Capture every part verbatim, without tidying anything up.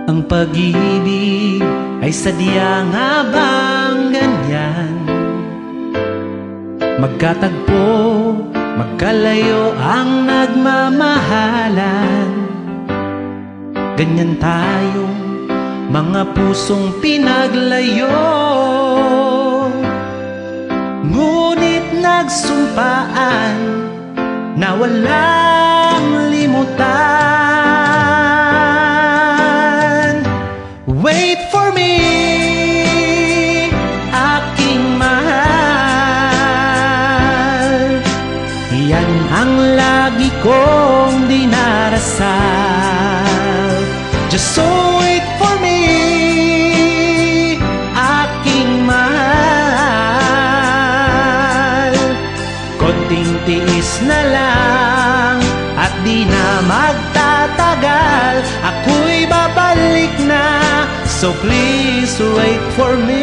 Ang pag-ibig ay sadya nga bang ganyan? Magkatagpo, magkalayo ang nagmamahalan. Ganyan tayo, mga pusong pinaglayo, ngunit nagsumpaan na walang limutan. Wait for me, aking mahal. Yan ang lagi kong dinarasal. Just so wait for me, aking mahal. Konting tiis na lang at di na magtatagal. Ako'y babalik na, so please wait for me.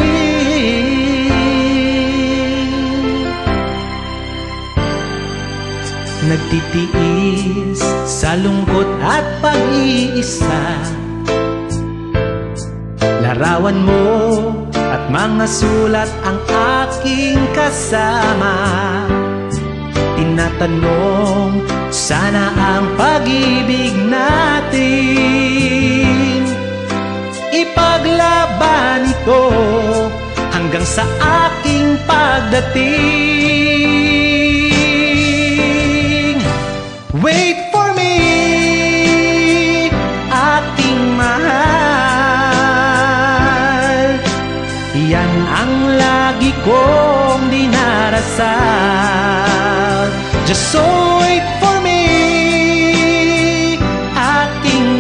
Nagtitiis sa lungkot at pag-iisa, larawan mo at mga sulat ang aking kasama. Tinatanong, sana ang pag-ibig natin ipaglaban ito hanggang sa aking pagdating. Wait for me, aking mahal. Yan ang lagi kong dinarasal. Just so wait for me, aking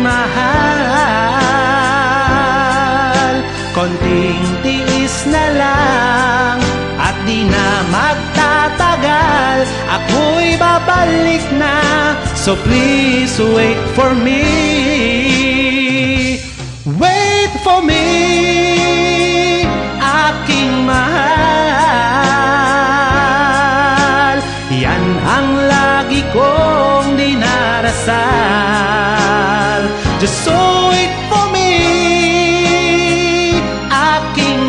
mahal. Konting tiis na lang at di na magtatagal. Ako'y babalik na, so please wait for me. Wait for me, aking mahal. Yan ang lagi kong dinarasal. Just so wait for me, aking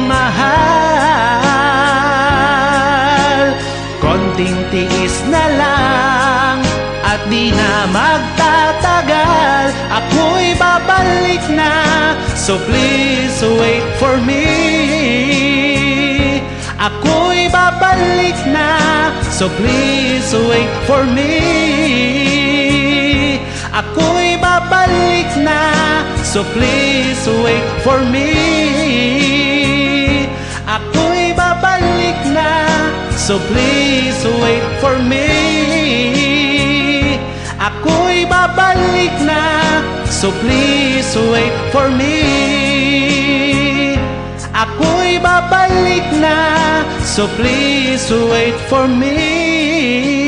mahal. Konting tiis na lang at di na magtatagal. Ako'y babalik na, so please wait for me. Ako'y babalik na, so please wait for me. Ako'y babalik na, so please wait for me. Ako'y babalik na, so please wait for me. Ako'y babalik na, so please wait for me. Ako'y babalik na, so please wait for me.